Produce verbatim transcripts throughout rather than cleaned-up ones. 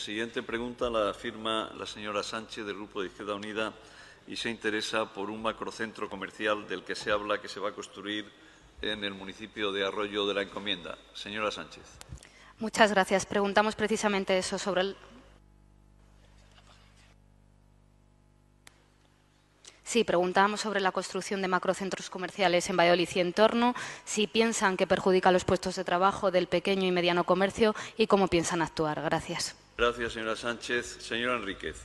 siguiente pregunta la firma la señora Sánchez, del Grupo de Izquierda Unida, y se interesa por un macrocentro comercial del que se habla que se va a construir en el municipio de Arroyo de la Encomienda. Señora Sánchez. Muchas gracias. Preguntamos precisamente eso sobre el... Sí, preguntábamos sobre la construcción de macrocentros comerciales en Valladolid y entorno, si piensan que perjudica los puestos de trabajo del pequeño y mediano comercio y cómo piensan actuar. Gracias. Gracias, señora Sánchez. Señor Enríquez.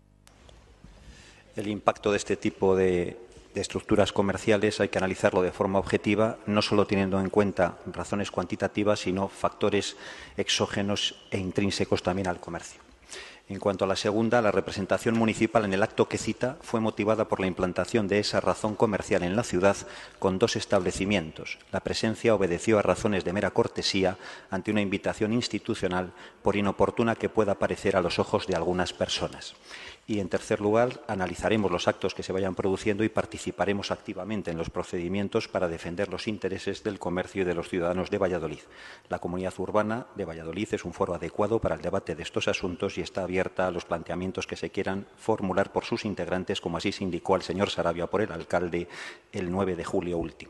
El impacto de este tipo de, de estructuras comerciales hay que analizarlo de forma objetiva, no solo teniendo en cuenta razones cuantitativas, sino factores exógenos e intrínsecos también al comercio. En cuanto a la segunda, la representación municipal en el acto que cita fue motivada por la implantación de esa razón comercial en la ciudad con dos establecimientos. La presencia obedeció a razones de mera cortesía ante una invitación institucional, por inoportuna que pueda parecer a los ojos de algunas personas. Y, en tercer lugar, analizaremos los actos que se vayan produciendo y participaremos activamente en los procedimientos para defender los intereses del comercio y de los ciudadanos de Valladolid. La comunidad urbana de Valladolid es un foro adecuado para el debate de estos asuntos y está abierta a los planteamientos que se quieran formular por sus integrantes, como así se indicó al señor Sarabia por el alcalde el nueve de julio último.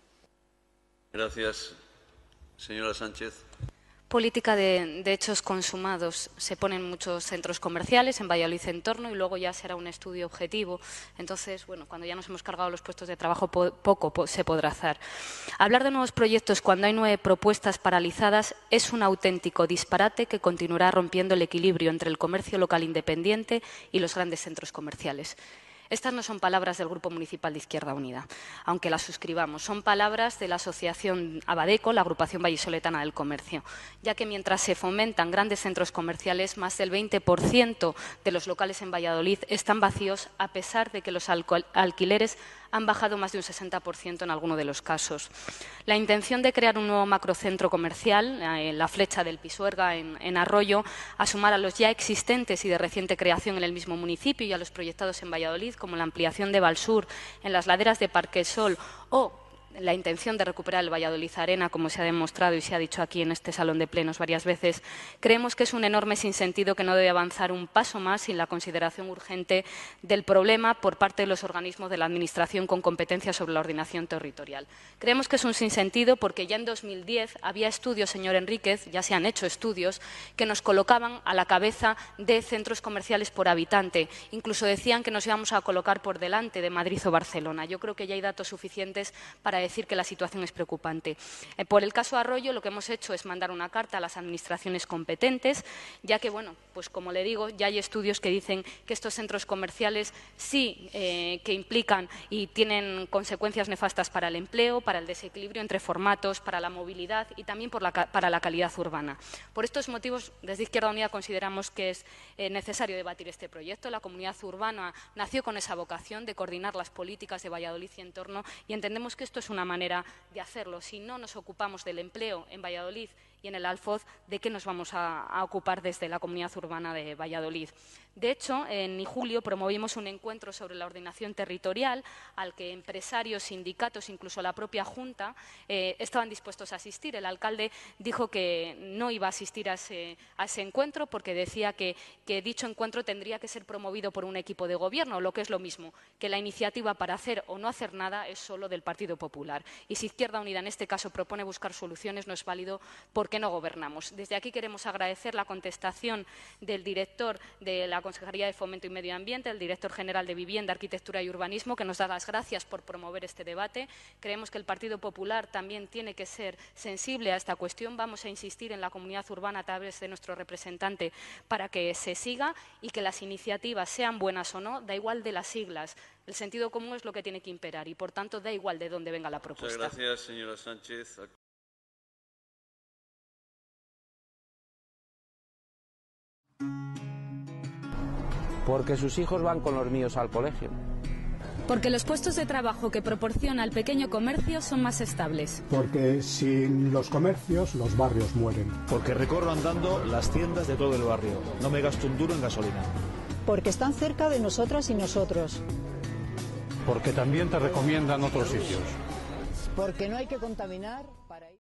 Gracias. Señora Sánchez. Política de, de hechos consumados. Se ponen muchos centros comerciales en Valladolid y entorno y luego ya será un estudio objetivo. Entonces, bueno, cuando ya nos hemos cargado los puestos de trabajo, po poco po se podrá hacer. Hablar de nuevos proyectos cuando hay nueve propuestas paralizadas es un auténtico disparate que continuará rompiendo el equilibrio entre el comercio local independiente y los grandes centros comerciales. Estas no son palabras del Grupo Municipal de Izquierda Unida, aunque las suscribamos. Son palabras de la Asociación Abadeco, la Agrupación Vallisoletana del Comercio, ya que mientras se fomentan grandes centros comerciales, más del veinte por ciento de los locales en Valladolid están vacíos, a pesar de que los alquileres han bajado más de un sesenta por ciento en alguno de los casos. La intención de crear un nuevo macrocentro comercial, eh, la Flecha del Pisuerga en, en Arroyo, a sumar a los ya existentes y de reciente creación en el mismo municipio y a los proyectados en Valladolid, como la ampliación de Valsur en las laderas de Parquesol o la intención de recuperar el Valladolid Arena, como se ha demostrado y se ha dicho aquí en este salón de plenos varias veces, creemos que es un enorme sinsentido que no debe avanzar un paso más sin la consideración urgente del problema por parte de los organismos de la Administración con competencia sobre la ordenación territorial. Creemos que es un sinsentido porque ya en dos mil diez había estudios, señor Enríquez, ya se han hecho estudios, que nos colocaban a la cabeza de centros comerciales por habitante. Incluso decían que nos íbamos a colocar por delante de Madrid o Barcelona. Yo creo que ya hay datos suficientes para decir que la situación es preocupante. Eh, por el caso Arroyo, lo que hemos hecho es mandar una carta a las administraciones competentes, ya que, bueno, pues como le digo, ya hay estudios que dicen que estos centros comerciales sí eh, que implican y tienen consecuencias nefastas para el empleo, para el desequilibrio entre formatos, para la movilidad y también por la, para la calidad urbana. Por estos motivos, desde Izquierda Unida consideramos que es eh, necesario debatir este proyecto. La comunidad urbana nació con esa vocación de coordinar las políticas de Valladolid y entorno y entendemos que esto es una manera de hacerlo. Si no nos ocupamos del empleo en Valladolid y en el Alfoz, ¿de qué nos vamos a, a ocupar desde la comunidad urbana de Valladolid? De hecho, en julio promovimos un encuentro sobre la ordenación territorial al que empresarios, sindicatos, incluso la propia Junta, eh, estaban dispuestos a asistir. El alcalde dijo que no iba a asistir a ese, a ese encuentro porque decía que, que dicho encuentro tendría que ser promovido por un equipo de gobierno, lo que es lo mismo, que la iniciativa para hacer o no hacer nada es solo del Partido Popular. Y si Izquierda Unida en este caso propone buscar soluciones, no es válido porque no gobernamos. Desde aquí queremos agradecer la contestación del director de la Consejería de Fomento y Medio Ambiente, el director general de Vivienda, Arquitectura y Urbanismo, que nos da las gracias por promover este debate. Creemos que el Partido Popular también tiene que ser sensible a esta cuestión. Vamos a insistir en la comunidad urbana a través de nuestro representante para que se siga y que las iniciativas sean buenas o no, da igual de las siglas. El sentido común es lo que tiene que imperar y, por tanto, da igual de dónde venga la propuesta. Muchas gracias, señora Sánchez. Porque sus hijos van con los míos al colegio. Porque los puestos de trabajo que proporciona el pequeño comercio son más estables. Porque sin los comercios los barrios mueren. Porque recorro andando las tiendas de todo el barrio. No me gasto un duro en gasolina. Porque están cerca de nosotras y nosotros. Porque también te recomiendan otros sitios. Porque no hay que contaminar para ir...